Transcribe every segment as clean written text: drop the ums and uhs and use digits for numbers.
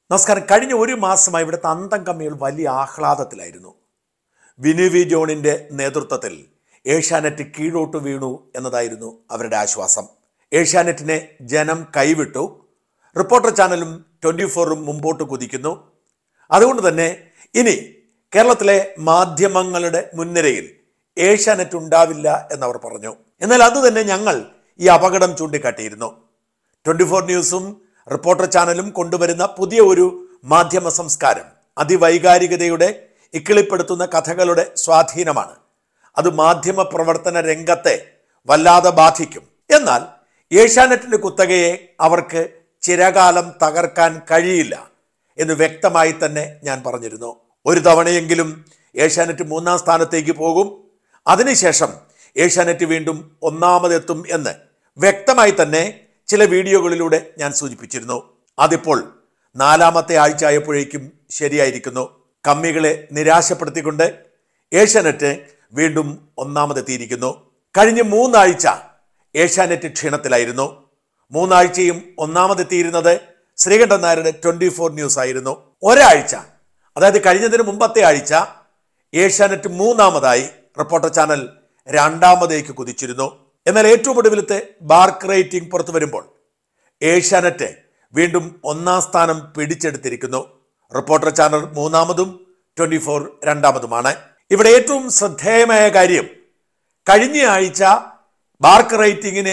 നമസ്കാരം. കഴിഞ്ഞ ഒരു മാസമായി ഇവിടുത്തെ അന്തം കമ്മികൾ വലിയ ആഹ്ലാദത്തിലായിരുന്നു. വിനു വി ജോണിൻ്റെ നേതൃത്വത്തിൽ ഏഷ്യാനെറ്റ് കീഴോട്ട് വീണു എന്നതായിരുന്നു അവരുടെ ആശ്വാസം. ഏഷ്യാനെറ്റിനെ ജനം കൈവിട്ടു. റിപ്പോർട്ടർ ചാനലും 24ഉം മുമ്പോട്ട് കുതിക്കുന്നു. അതുകൊണ്ട് തന്നെ ഇനി കേരളത്തിലെ മാധ്യമങ്ങളുടെ മുൻനിരയിൽ ഏഷ്യാനെറ്റ് ഉണ്ടാവില്ല എന്നവർ പറഞ്ഞു. എന്നാൽ അതുതന്നെ ഞങ്ങൾ ഈ അപകടം ചൂണ്ടിക്കാട്ടിയിരുന്നു. 24 ന്യൂസും റിപ്പോർട്ടർ ചാനലും കൊണ്ടുവരുന്ന പുതിയ ഒരു മാധ്യമ സംസ്കാരം അതിവൈകാരികതയുടെ ഇക്കിളിപ്പെടുത്തുന്ന കഥകളുടെ സ്വാധീനമാണ്. അത് മാധ്യമ പ്രവർത്തന രംഗത്തെ വല്ലാതെ ബാധിക്കും. എന്നാൽ ഏഷ്യാനെറ്റിൻ്റെ കുത്തകയെ അവർക്ക് ചിരകാലം തകർക്കാൻ കഴിയില്ല എന്ന് വ്യക്തമായി തന്നെ ഞാൻ പറഞ്ഞിരുന്നു. ഒരു തവണയെങ്കിലും ഏഷ്യാനെറ്റ് 3ാം സ്ഥാനത്തേക്ക് പോകും. അതിനുശേഷം ഏഷ്യാനെറ്റ് വീണ്ടും ഒന്നാമതെത്തും എന്ന് വ്യക്തമായി തന്നെ ചില വീഡിയോകളിലൂടെ ഞാൻ സൂചിപ്പിച്ചിരുന്നു. അതിപ്പോൾ 4ാമത്തെ ആഴ്ച ആയപ്പോഴേക്കും ശരിയായിരിക്കുന്നു. കമ്മികളെ നിരാശപ്പെടുത്തിക്കൊണ്ട് ഏഷ്യാനെറ്റ് വീണ്ടും ഒന്നാമതെത്തിയിരിക്കുന്നു. കഴിഞ്ഞ 3 ആഴ്ച ഏഷ്യാനെറ്റ് ക്ഷീണത്തിലായിരുന്നു. 3 ആഴ്ചയും ഒന്നാമതെത്തിയിരുന്നത് ശ്രീകണ്ഠൻ നായരുടെ 24 ന്യൂസ് ആയിരുന്നു. ഒരാഴ്ച, അതായത് കഴിഞ്ഞതിന് മുമ്പത്തെ ആഴ്ച ഏഷ്യാനെറ്റ് 3ാമതായി, റിപ്പോർട്ടർ ചാനൽ 2ാമതേക്ക് കുതിച്ചിരുന്നു. എന്നാൽ ഏറ്റവും ഒടുവിലത്തെ ബാർക്ക് റേറ്റിംഗ് പുറത്തു വരുമ്പോൾ ഏഷ്യാനെറ്റ് വീണ്ടും 1ാം സ്ഥാനം പിടിച്ചെടുത്തിരിക്കുന്നു. Reporter channel 3ാമതും 24 2ാമതുമാണ്. ഇവിടെ ഏറ്റവും ശ്രദ്ധേയമായ കാര്യം, കഴിഞ്ഞ ആഴ്ച ബാർക്ക് റേറ്റിംഗിനെ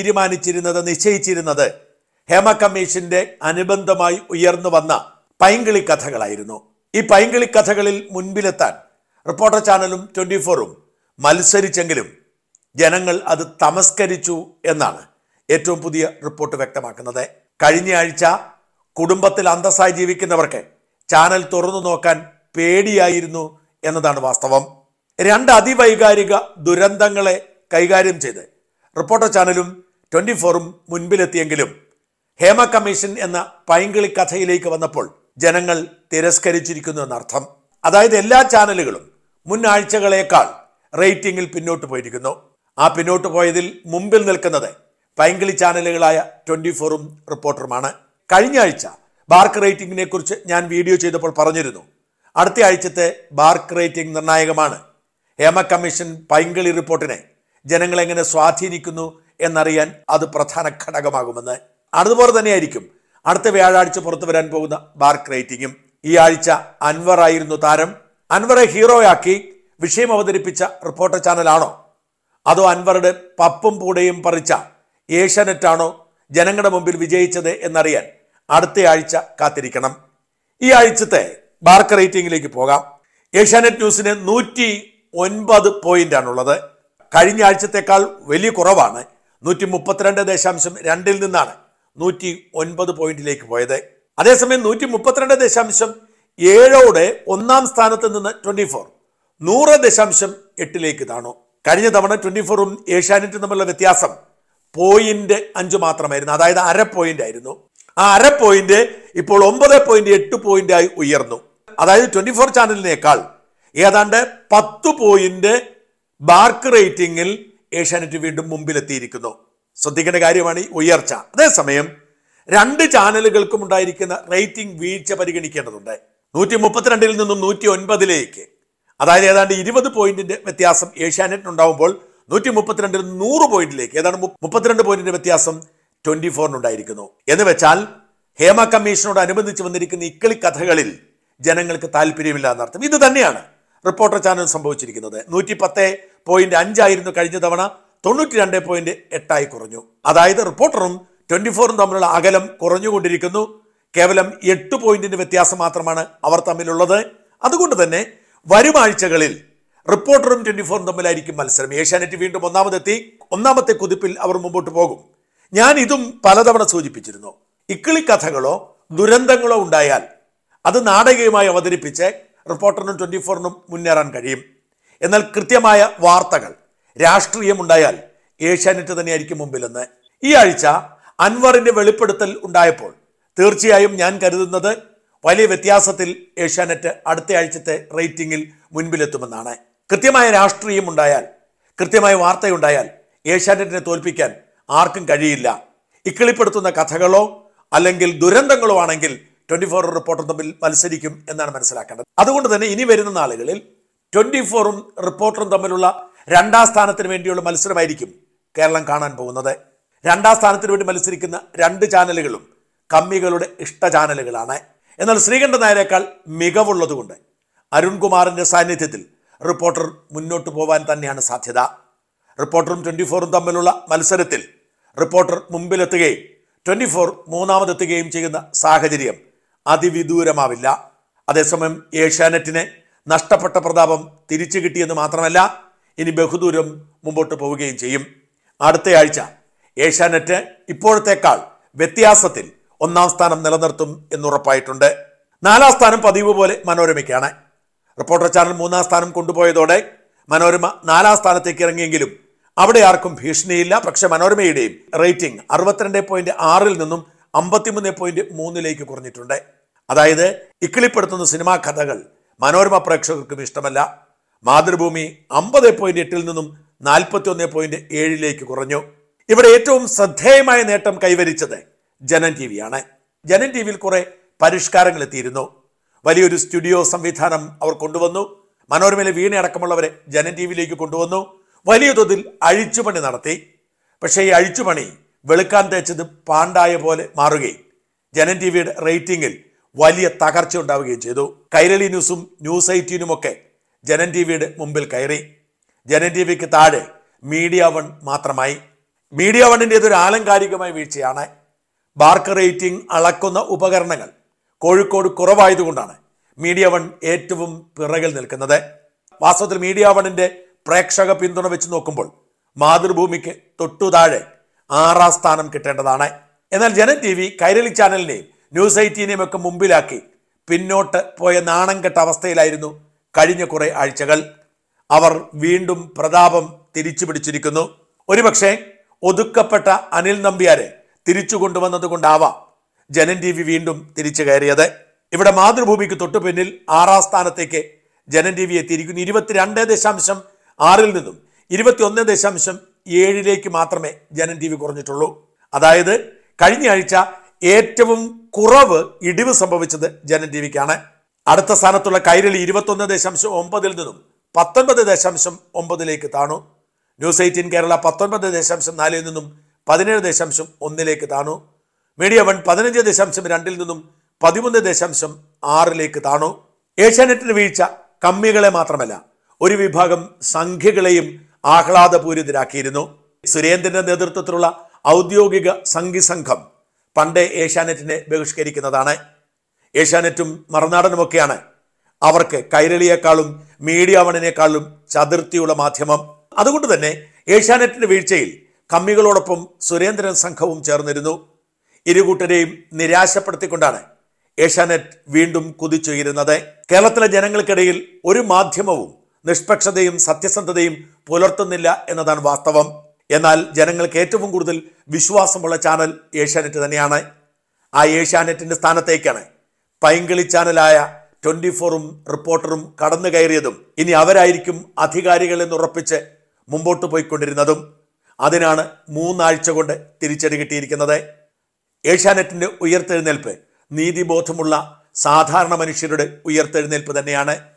നിശ്ചയിച്ചിരുന്നത് ഹേമ കമ്മീഷന്റെ അനുബന്ധമായി ഉയർന്നു വന്ന പൈങ്കിളി കഥകളായിരുന്നു. ഈ പൈങ്കിളി കഥകളിൽ മുൻപിലെത്താൻ റിപ്പോർട്ടർ ചാനലും 24ഉം മത്സരിച്ചെങ്കിലും ജനങ്ങൾ അത് തമസ്കരിച്ചു എന്നാണ് ഏറ്റവും പുതിയ റിപ്പോർട്ട് വ്യക്തമാക്കുന്നത്. കഴിഞ്ഞ ആഴ്ച കുടുംബത്തിൽ അന്തസ്സായി ജീവിക്കുന്നവർക്ക് ചാനൽ തുറന്നു നോക്കാൻ പേടിയായിരുന്നു എന്നതാണ് വാസ്തവം. 2 അതിവൈകാരിക ദുരന്തങ്ങളെ കൈകാര്യം ചെയ്ത് റിപ്പോർട്ടർ ചാനലും 24ഉം മുൻപിലെത്തിയെങ്കിലും ഹേമ കമ്മീഷൻ എന്ന പൈങ്കിളി കഥയിലേക്ക് വന്നപ്പോൾ ജനങ്ങൾ തിരസ്കരിച്ചിരിക്കുന്നു എന്നർത്ഥം. അതായത് എല്ലാ ചാനലുകളും മുൻ ആഴ്ചകളേക്കാൾ റേറ്റിംഗിൽ പിന്നോട്ട് പോയിരിക്കുന്നു. ആ പിന്നോട്ട് പോയതിൽ മുമ്പിൽ നിൽക്കുന്നത് പൈങ്കിളി ചാനലുകളായ 24ഉം റിപ്പോർട്ടറുമാണ്. കഴിഞ്ഞ ആഴ്ച ബാർക്ക് റേറ്റിംഗിനെ കുറിച്ച് ഞാൻ വീഡിയോ ചെയ്തപ്പോൾ പറഞ്ഞിരുന്നു, അടുത്ത ആഴ്ചത്തെ ബാർക്ക് റേറ്റിംഗ് നിർണായകമാണ്. ഹേമ കമ്മീഷൻ പൈങ്കിളി റിപ്പോർട്ടിനെ ജനങ്ങളെങ്ങനെ സ്വാധീനിക്കുന്നു എന്നറിയാൻ അത് പ്രധാന ഘടകമാകുമെന്ന്. അതുപോലെ തന്നെയായിരിക്കും അടുത്ത വ്യാഴാഴ്ച പുറത്തു വരാൻ പോകുന്ന ബാർക്ക് റേറ്റിംഗും. ഈ ആഴ്ച അൻവർ ആയിരുന്നു താരം. അൻവറെ ഹീറോയാക്കി വിഷയം അവതരിപ്പിച്ച റിപ്പോർട്ടർ ചാനലാണോ, അതോ അൻവറുടെ പപ്പും പൂടയും പറിച്ച ഏഷ്യാനെറ്റാണോ ജനങ്ങളുടെ മുമ്പിൽ വിജയിച്ചത് എന്നറിയാൻ അടുത്ത ആഴ്ച കാത്തിരിക്കണം. ഈ ആഴ്ചത്തെ ബാർക്ക് റേറ്റിംഗിലേക്ക് പോകാം. ഏഷ്യാനെറ്റ് ന്യൂസിന് 109 പോയിന്റാണുള്ളത്. കഴിഞ്ഞ ആഴ്ചത്തേക്കാൾ വലിയ കുറവാണ്. 132.2 നിന്നാണ് 109 പോയിന്റിലേക്ക് പോയത്. അതേസമയം 132.7 1ാം സ്ഥാനത്ത് നിന്ന് 24 100.8 താണു. കഴിഞ്ഞ തവണ 24ഉം ഏഷ്യാനെറ്റും തമ്മിലുള്ള വ്യത്യാസം 0.5 മാത്രമായിരുന്നു. അതായത് അര പോയിന്റ് ആയിരുന്നു. ആ അര പോയിന്റ് ഇപ്പോൾ 9.8 പോയിന്റായി ഉയർന്നു. അതായത് 24 ചാനലിനേക്കാൾ ഏതാണ്ട് 10 പോയിന്റ് ബാർക്ക് റേറ്റിംഗിൽ ഏഷ്യാനെറ്റ് വീണ്ടും മുമ്പിലെത്തിയിരിക്കുന്നു. ശ്രദ്ധിക്കേണ്ട കാര്യമാണ് ഈ ഉയർച്ച. അതേസമയം 2 ചാനലുകൾക്കും ഉണ്ടായിരിക്കുന്ന റേറ്റിംഗ് വീഴ്ച പരിഗണിക്കേണ്ടതുണ്ട്. 132 നിന്നും 109 അതായത് ഏതാണ്ട് 20 പോയിന്റിന്റെ വ്യത്യാസം ഏഷ്യാനെറ്റിനുണ്ടാവുമ്പോൾ 132 100 പോയിന്റിലേക്ക് ഏതാണ്ട് 32 പോയിന്റിന്റെ വ്യത്യാസം 24 എന്ന് വെച്ചാൽ ഹേമ കമ്മീഷനോട് അനുബന്ധിച്ച് വന്നിരിക്കുന്ന ഇക്കിളി കഥകളിൽ ജനങ്ങൾക്ക് താല്പര്യമില്ല എന്നർത്ഥം. ഇത് തന്നെയാണ് റിപ്പോർട്ടർ ചാനൽ സംഭവിച്ചിരിക്കുന്നത്. 110.5 ആയിരുന്നു കഴിഞ്ഞ തവണ, 92.8 കുറഞ്ഞു. അതായത് റിപ്പോർട്ടറും 24ഉം തമ്മിലുള്ള അകലം കുറഞ്ഞുകൊണ്ടിരിക്കുന്നു. കേവലം 8 പോയിന്റിന്റെ വ്യത്യാസം മാത്രമാണ് അവർ തമ്മിലുള്ളത്. അതുകൊണ്ട് തന്നെ വരും ആഴ്ചകളിൽ റിപ്പോർട്ടറും 24ഉം തമ്മിലായിരിക്കും മത്സരം. ഏഷ്യാനെറ്റ് വീണ്ടും ഒന്നാമതെത്തി. 1ാമത്തെ കുതിപ്പിൽ അവർ മുമ്പോട്ട് പോകും. ഞാൻ ഇതും പലതവണ സൂചിപ്പിച്ചിരുന്നു. ഇക്കിളി കഥകളോ ദുരന്തങ്ങളോ ഉണ്ടായാൽ അത് നാടകീയമായി അവതരിപ്പിച്ച് റിപ്പോർട്ടറിനും 24നും മുന്നേറാൻ കഴിയും. എന്നാൽ കൃത്യമായ വാർത്തകൾ, രാഷ്ട്രീയമുണ്ടായാൽ ഏഷ്യാനെറ്റ് തന്നെയായിരിക്കും മുമ്പിലെന്ന്. ഈ ആഴ്ച അൻവറിന്റെ വെളിപ്പെടുത്തൽ ഉണ്ടായപ്പോൾ തീർച്ചയായും ഞാൻ കരുതുന്നത് വലിയ വ്യത്യാസത്തിൽ ഏഷ്യാനെറ്റ് അടുത്ത ആഴ്ചത്തെ റേറ്റിംഗിൽ മുൻപിലെത്തുമെന്നാണ്. കൃത്യമായ രാഷ്ട്രീയം ഉണ്ടായാൽ, കൃത്യമായ വാർത്തയുണ്ടായാൽ ഏഷ്യാനെറ്റിനെ തോൽപ്പിക്കാൻ ആർക്കും കഴിയില്ല. ഇക്കിളിപ്പെടുത്തുന്ന കഥകളോ അല്ലെങ്കിൽ ദുരന്തങ്ങളോ ആണെങ്കിൽ 24 റിപ്പോർട്ടറും തമ്മിൽ മത്സരിക്കും എന്നാണ് മനസ്സിലാക്കേണ്ടത്. അതുകൊണ്ട് തന്നെ ഇനി വരുന്ന നാളുകളിൽ 24ഉം റിപ്പോർട്ടറും തമ്മിലുള്ള രണ്ടാം സ്ഥാനത്തിന് വേണ്ടിയുള്ള മത്സരമായിരിക്കും കേരളം കാണാൻ പോകുന്നത്. രണ്ടാം സ്ഥാനത്തിന് വേണ്ടി മത്സരിക്കുന്ന രണ്ട് ചാനലുകളും കമ്മികളുടെ ഇഷ്ട ചാനലുകളാണ്. എന്നാൽ ശ്രീകണ്ഠൻ നായരേക്കാൾ മികവുള്ളതുകൊണ്ട് അരുൺകുമാറിന്റെ സാന്നിധ്യത്തിൽ റിപ്പോർട്ടർ മുന്നോട്ട് പോകാൻ തന്നെയാണ് സാധ്യത. റിപ്പോർട്ടറും 24ഉം തമ്മിലുള്ള മത്സരത്തിൽ റിപ്പോർട്ടർ മുമ്പിലെത്തുകയും 24 മൂന്നാമതെത്തുകയും ചെയ്യുന്ന സാഹചര്യം അതിവിദൂരമാവില്ല. അതേസമയം ഏഷ്യാനെറ്റിന് നഷ്ടപ്പെട്ട പ്രതാപം തിരിച്ചു കിട്ടിയെന്ന് മാത്രമല്ല, ഇനി ബഹുദൂരം മുമ്പോട്ട് പോവുകയും ചെയ്യും. അടുത്തയാഴ്ച ഏഷ്യാനെറ്റ് ഇപ്പോഴത്തേക്കാൾ വ്യത്യാസത്തിൽ ഒന്നാം സ്ഥാനം നിലനിർത്തും എന്നുറപ്പായിട്ടുണ്ട്. നാലാം സ്ഥാനം പതിവ് പോലെ മനോരമയ്ക്കാണ്. റിപ്പോർട്ടർ ചാനൽ മൂന്നാം സ്ഥാനം കൊണ്ടുപോയതോടെ മനോരമ നാലാം സ്ഥാനത്തേക്ക് ഇറങ്ങിയെങ്കിലും അവിടെ ആർക്കും ഭീഷണിയില്ല. പക്ഷെ മനോരമയുടെയും റേറ്റിംഗ് 62.6 നിന്നും 53.3 കുറഞ്ഞിട്ടുണ്ട്. അതായത് ഇക്കിളിപ്പെടുത്തുന്ന സിനിമാ കഥകൾ മനോരമ പ്രേക്ഷകർക്കും ഇഷ്ടമല്ല. മാതൃഭൂമി 50.8 നിന്നും 41.7 കുറഞ്ഞു. ഇവിടെ ഏറ്റവും ശ്രദ്ധേയമായ നേട്ടം കൈവരിച്ചത് ജനം ടി വിയാണ്. ജനം ടി വിയിൽ കുറെ പരിഷ്കാരങ്ങൾ എത്തിയിരുന്നു. വലിയൊരു സ്റ്റുഡിയോ സംവിധാനം അവർ കൊണ്ടുവന്നു. മനോരമയിലെ വീണയടക്കമുള്ളവരെ ജനം ടി വിയിലേക്ക് കൊണ്ടുവന്നു. വലിയ തോതിൽ അഴിച്ചുപണി നടത്തി. പക്ഷേ ഈ അഴിച്ചുപണി വെളുക്കാൻ തേച്ചത് പാണ്ടായ പോലെ മാറുകയും ജനം ടി വിയുടെ റേറ്റിംഗിൽ വലിയ തകർച്ച ഉണ്ടാവുകയും ചെയ്തു. കൈരളി ന്യൂസും ന്യൂസ് 18 ജനം ടി വിയുടെ മുമ്പിൽ കയറി. ജനം ടി വിക്ക് താഴെ മീഡിയ വൺ മാത്രമായി. മീഡിയ വണ്ണിൻ്റെ ഇതൊരു ആലങ്കാരികമായ വീഴ്ചയാണ്. ബാർക്ക് റേറ്റിംഗ് അളക്കുന്ന ഉപകരണങ്ങൾ കോഴിക്കോട് കുറവായതുകൊണ്ടാണ് മീഡിയ വൺ ഏറ്റവും പിറകിൽ നിൽക്കുന്നത്. വാസ്തവത്തിൽ മീഡിയ വണ്ണിൻ്റെ പ്രേക്ഷക പിന്തുണ വെച്ച് നോക്കുമ്പോൾ മാതൃഭൂമിക്ക് തൊട്ടു താഴെ 6ാം സ്ഥാനം കിട്ടേണ്ടതാണ്. എന്നാൽ ജനം ടി വി കൈരളി ചാനലിനെയും ന്യൂസ് 18 ഒക്കെ മുമ്പിലാക്കി പിന്നോട്ട് പോയ നാണം കെട്ട അവസ്ഥയിലായിരുന്നു കഴിഞ്ഞ കുറെ ആഴ്ചകൾ. അവർ വീണ്ടും പ്രതാപം തിരിച്ചു പിടിച്ചിരിക്കുന്നു. ഒരുപക്ഷെ ഒതുക്കപ്പെട്ട അനിൽ നമ്പ്യാരെ തിരിച്ചു കൊണ്ടുവന്നത് കൊണ്ടാവാം ജനം ടി വി വീണ്ടും തിരിച്ചു കയറിയത്. ഇവിടെ മാതൃഭൂമിക്ക് തൊട്ടു പിന്നിൽ 6ാം സ്ഥാനത്തേക്ക് ജനം ടി വി എത്തിയിരിക്കുന്നു. 22.6 നിന്നും 21.7 മാത്രമേ ജനം ടി വി കുറഞ്ഞിട്ടുള്ളൂ. അതായത് കഴിഞ്ഞ ആഴ്ച ഏറ്റവും കുറവ് ഇടിവ് സംഭവിച്ചത് ജനം ടി വിക്കാണ്. അടുത്ത സ്ഥാനത്തുള്ള കൈരളി 21.9 നിന്നും 19.9 താണു. ന്യൂസ് 18 കേരള 19.4 നിന്നും 17.1 താണു. മീഡിയ വൺ 15.2 നിന്നും 13.6 താണു. ഏഷ്യാനെറ്റിന് വീഴ്ച കമ്മികളെ മാത്രമല്ല, ഒരു വിഭാഗം സംഖ്യകളെയും ആഹ്ലാദപൂരിതരാക്കിയിരുന്നു. സുരേന്ദ്രന്റെ നേതൃത്വത്തിലുള്ള ഔദ്യോഗിക സംഘി സംഘം പണ്ടേ ഏഷ്യാനെറ്റിനെ ബഹിഷ്കരിക്കുന്നതാണ്. ഏഷ്യാനെറ്റും മറുനാടനുമൊക്കെയാണ് അവർക്ക് കൈരളിയേക്കാളും മീഡിയ വണ്ണിനേക്കാളും ചതുർത്ഥിയുള്ള മാധ്യമം. അതുകൊണ്ട് തന്നെ ഏഷ്യാനെറ്റിന്റെ വീഴ്ചയിൽ കമ്മികളോടൊപ്പം സുരേന്ദ്രൻ സംഘവും ചേർന്നിരുന്നു. ഇരുകൂട്ടരെയും നിരാശപ്പെടുത്തിക്കൊണ്ടാണ് ഏഷ്യാനെറ്റ് വീണ്ടും കുതിച്ചുയരുന്നത്. കേരളത്തിലെ ജനങ്ങൾക്കിടയിൽ ഒരു മാധ്യമവും നിഷ്പക്ഷതയും സത്യസന്ധതയും പുലർത്തുന്നില്ല എന്നതാണ് വാസ്തവം. എന്നാൽ ജനങ്ങൾക്ക് ഏറ്റവും കൂടുതൽ വിശ്വാസമുള്ള ചാനൽ ഏഷ്യാനെറ്റ് തന്നെയാണ്. ആ ഏഷ്യാനെറ്റിന്റെ സ്ഥാനത്തേക്കാണ് പൈങ്കിളി ചാനലായ 24ഉം റിപ്പോർട്ടറും കടന്നു കയറിയതും ഇനി അവരായിരിക്കും അധികാരികൾ എന്നുറപ്പിച്ച് മുമ്പോട്ട് പോയിക്കൊണ്ടിരുന്നതും. അതിനാണ് 3 ആഴ്ച കൊണ്ട് തിരിച്ചടി കിട്ടിയിരിക്കുന്നത്. ഏഷ്യാനെറ്റിന്റെ ഉയർത്തെഴുന്നേൽപ്പ് നീതിബോധമുള്ള സാധാരണ മനുഷ്യരുടെ ഉയർത്തെഴുന്നേൽപ്പ് തന്നെയാണ്.